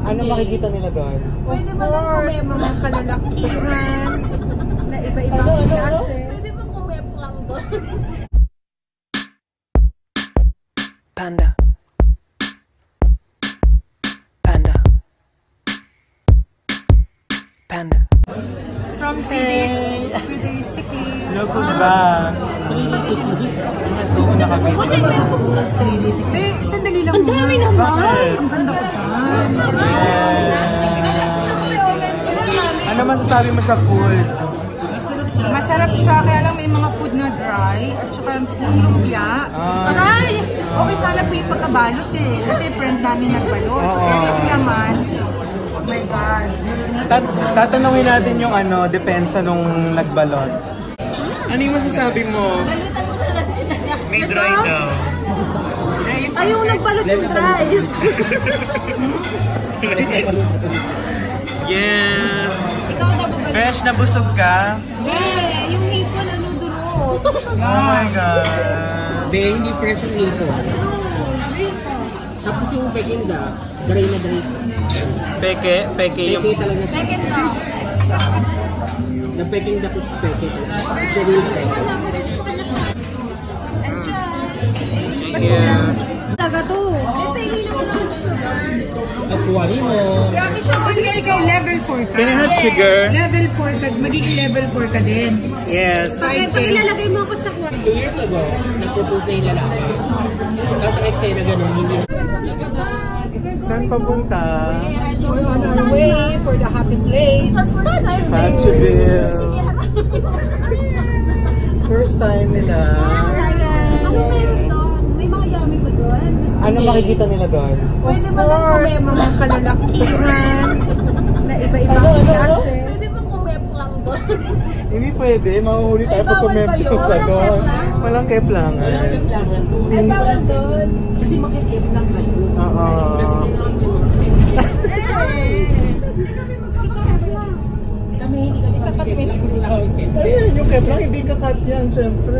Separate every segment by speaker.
Speaker 1: Ano makikita nila doon?
Speaker 2: Pwede ba lang kung may mga kalalakihan na iba-ibang klase?
Speaker 3: Pwede ba kung may lang doon?
Speaker 4: Panda. Panda. Panda.
Speaker 2: From 3 days sick leave.
Speaker 1: Locos ba? 3 days sick leave?
Speaker 3: Kasi may
Speaker 2: 3 days sick leave. Sandali lang.
Speaker 3: ang dami naman.
Speaker 2: Ang ganda ko dyan.
Speaker 1: Ano masasabi mo sa food?
Speaker 2: Masarap siya, kaya lang may mga food na dry at saka yung lumpia. Aray! Okay sana po yung pagkabalot eh. Kasi friend namin nagbalot. Pero kasi naman, oh my God.
Speaker 1: Tatanungin natin yung depensa nung nagbalot. Ano yung masasabi mo?
Speaker 3: Balutan mo na lang sila.
Speaker 1: May dry daw.
Speaker 3: Ay, yung nagbalot yung dry.
Speaker 1: Yes!
Speaker 3: Ikaw na babalot.
Speaker 1: Fresh na busog ka?
Speaker 3: Yung hipon ano durot.
Speaker 1: Oh my God!
Speaker 5: Be, hindi fresh yung hipon. Tapos yung peking da, dry na dry.
Speaker 1: Peke yung...
Speaker 5: Peke talaga siya.
Speaker 3: Second na.
Speaker 5: Na peking da is peke talaga. It's a real peke.
Speaker 1: Yeah.
Speaker 3: Talaga to. May pengi naman ang sugar.
Speaker 5: At kuwari mo.
Speaker 2: Grabe siya, pag ikaw level 4 ka.
Speaker 1: Can I have sugar?
Speaker 2: Level 4 ka, magiging level 4 ka din.
Speaker 1: Yes.
Speaker 3: Pag ilalagay mo ako sa kwarto.
Speaker 5: 2 years ago, nag-propose na yung lalaki. Tapos ang eksena ganun, hindi na.
Speaker 1: Saan papunta?
Speaker 2: We're on our way for the happy place.
Speaker 1: Patchville. First time nila.
Speaker 3: Ano meron doon? May mga yummy ba doon?
Speaker 1: Ano makikita nila doon?
Speaker 2: Pwede ba lang kung may mga kalalakihan na iba-ibang klase?
Speaker 3: Pwede ba kung may lang doon?
Speaker 1: Hindi pwede. Mahuhuli tayo pag kumempo ka doon. Walang keplangan.
Speaker 3: May bawal doon.
Speaker 5: Kasi makikip lang kayo.
Speaker 1: Oo.
Speaker 5: Kasi kailangan nyo kami hindi kami kakatwis ko lang yung kep.
Speaker 1: Ayun, yung keplang hindi kakat yan, syempre.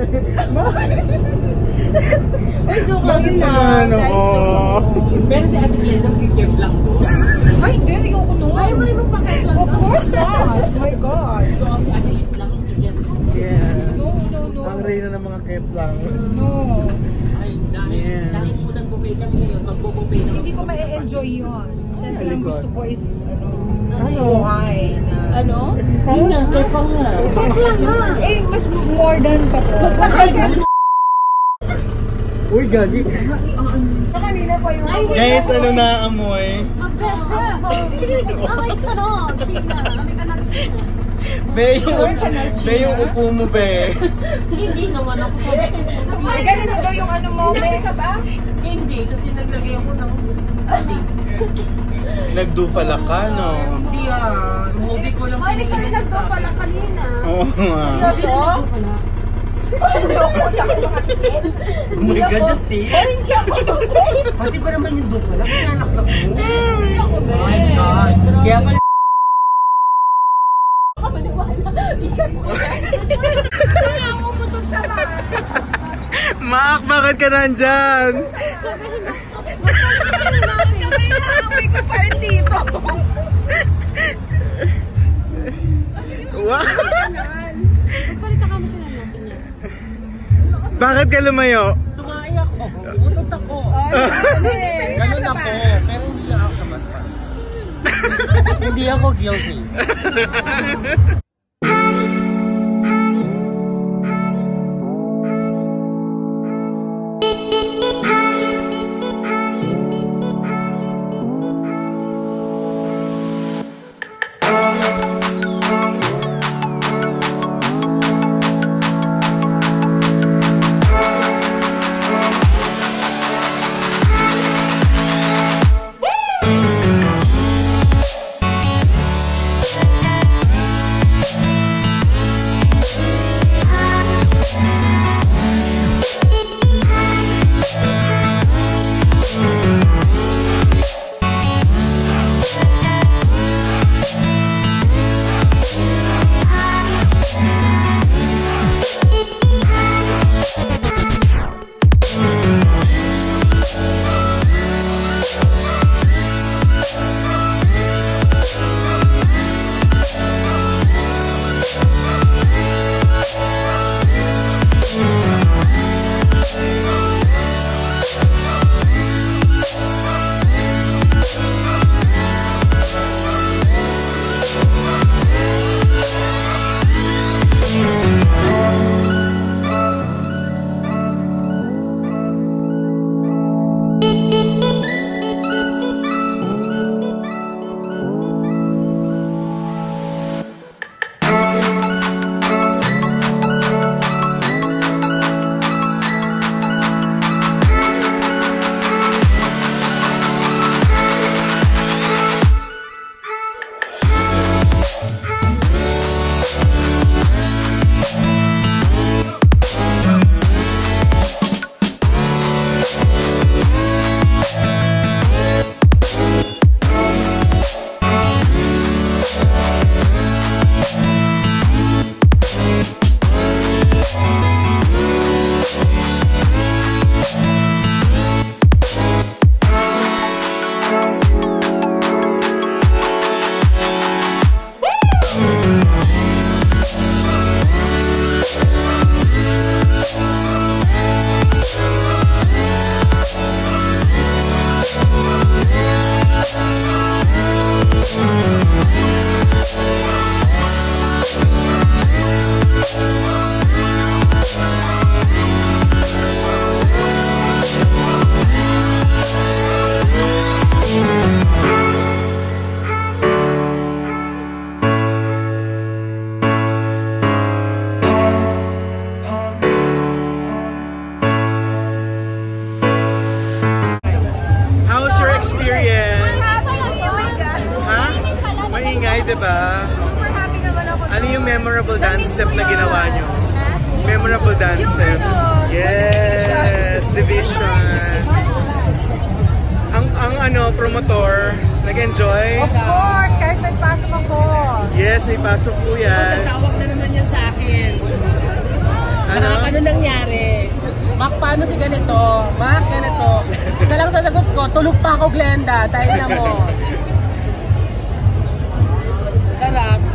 Speaker 5: Ay, joke lang yun
Speaker 1: lang. Oo.
Speaker 5: Pero si Ate Glenda, kip lang ko.
Speaker 2: Ay, hindi. Ayoko nun.
Speaker 3: Ayaw mo rin magpakit lang
Speaker 2: Of course not. Oh my God.
Speaker 5: So, si Ate Liz lang ang kip.
Speaker 1: Yeah.
Speaker 2: No.
Speaker 1: Ang reyna ng mga keplang.
Speaker 2: No.
Speaker 5: Ay, dahil po nag-buffet kami ngayon, mag-buffet naman.
Speaker 2: Hindi ko ma-enjoy yun. Siyempre ang gusto ko is,
Speaker 1: Ano?
Speaker 2: buhay na.
Speaker 3: Ano?
Speaker 5: Yun nga, kip pa nga.
Speaker 3: Kek lang nga.
Speaker 2: Eh, mas more than pa to.
Speaker 1: Uy, gagi.
Speaker 2: Sa kanina pa yung...
Speaker 1: Guys, ano na amoy?
Speaker 3: Amay ka no, China. Amay ka na, China.
Speaker 1: Be, yung upo mo, be.
Speaker 5: Hindi naman ako.
Speaker 2: Ay, ganun na daw yung ano mo. May ka ba?
Speaker 5: Hindi, kasi naglagay ako ng...
Speaker 1: Nagdupala ka, no?
Speaker 5: Hindi movie ko lang.
Speaker 3: Ay, ikaw yung nagdo pala kanina.
Speaker 1: Oo nga.
Speaker 3: Seryoso?
Speaker 5: Oh my God, Justin. Pati ba naman yung dope lang? Kinalaklak mo. Oh my God. Kaya pala...
Speaker 1: Maak, bakit ka nandyan?
Speaker 2: Nakaway ko pa rin dito.
Speaker 1: Wow!
Speaker 3: Magpalita ka mo siya ng natin niya.
Speaker 1: Bakit ka lumayo?
Speaker 5: Tumaay ako. Utot ako. Ganun ako. Pero hindi ako sa basta. Hindi ako guilty.
Speaker 1: diba?
Speaker 2: Super happy naman ako.
Speaker 1: Ano yung memorable dance step na ginawa nyo?
Speaker 2: Ha?
Speaker 1: Memorable dance
Speaker 2: Yung
Speaker 1: step.
Speaker 2: ano,
Speaker 1: Yes, division. Ang ano, promotor, nag-enjoy?
Speaker 2: Of course, kahit nagpasok ako.
Speaker 1: Yes, may pasok po yan.
Speaker 5: Tawag na naman yan sa akin.
Speaker 1: Ano?
Speaker 5: Ano nangyari? Mac, paano si ganito? Mac, ganito. Isa lang sasagot ko, tulog pa ako, Glenda. Dahil na mo. Sarap.